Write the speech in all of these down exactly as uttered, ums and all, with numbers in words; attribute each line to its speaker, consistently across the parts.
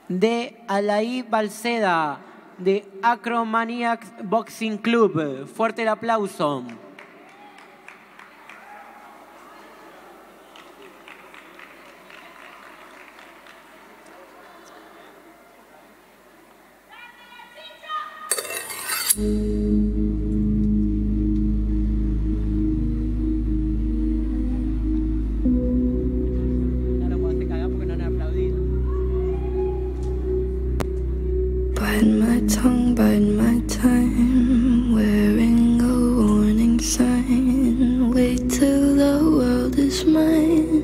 Speaker 1: de Alay Balceda, de Acrobacias Boxing Club. Fuerte el aplauso.
Speaker 2: Bite my tongue, bite my time, wearing a warning sign. Wait till the world is mine.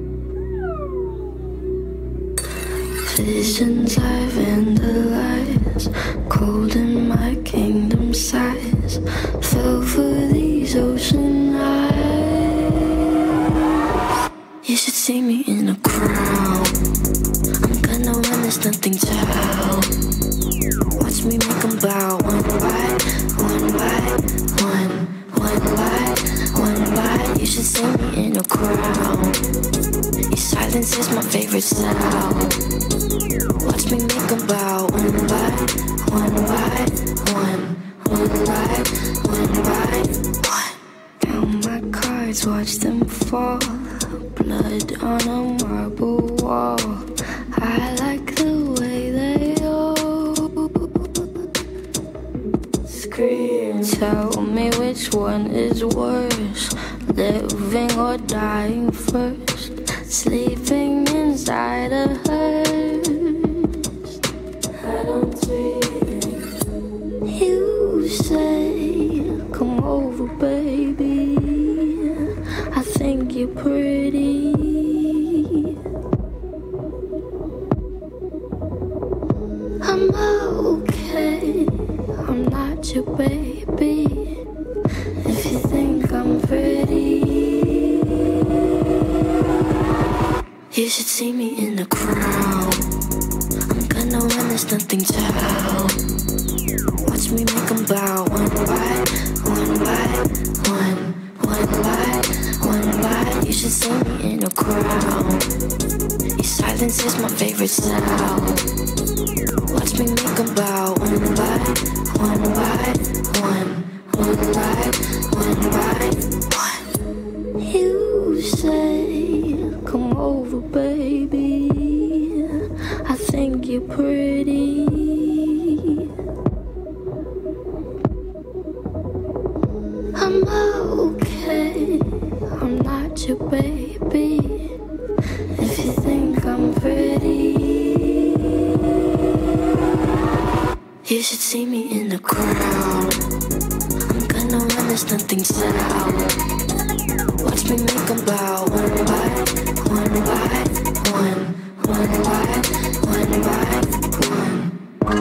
Speaker 2: Visions I've vandalized, cold in my kingdom size. Fell for these ocean eyes. You should see me in a crowd. I'm gonna run this nothing down. Watch me make them bow, one by, one by, one, one by, one by. You should see me in a crowd. Your silence is my favorite sound. Watch me make them bow, one by, one by, one, one by, one by, one. Count my cards, watch them fall. Blood on a marble wall. I like the way they all scream. Tell me which one is worse, living or dying first. Sleeping inside a hearse. I don't dream. You say, come over, baby. I think you're pretty. I'm okay, I'm not your baby. If you think I'm pretty, you should see me in the crowd. I'm gonna run this nothing down. Watch me make them bow, one by, one by, one, one by, one by. You should see me in a crowd. Your silence is my favorite sound. Watch me make them bow, one by, one by, one, one by, one by, one. You say, come over, baby. I think you're pretty. I'm okay, I'm not your baby. If you think I'm pretty, you should see me in the crowd. I'm gonna run this nothing sound. Watch me make them bow, one by, one by, one, one by, one by, one.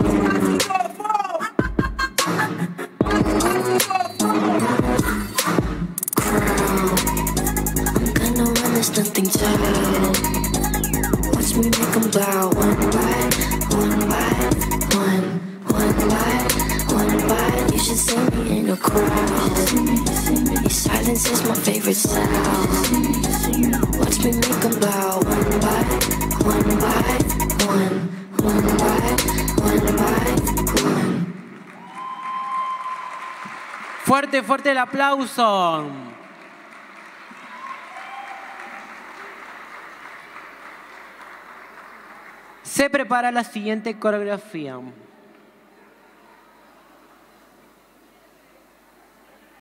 Speaker 2: Crowd, I'm gonna run this nothing down. Watch me make them bow, one by, one by, one. One by, one by, you should see me in a crowd. Your silence is my favorite sound. Watch me make them bow, one by, one by, one, one by, one by, one.
Speaker 1: Fuerte, fuerte el aplauso. Se prepara la siguiente coreografía.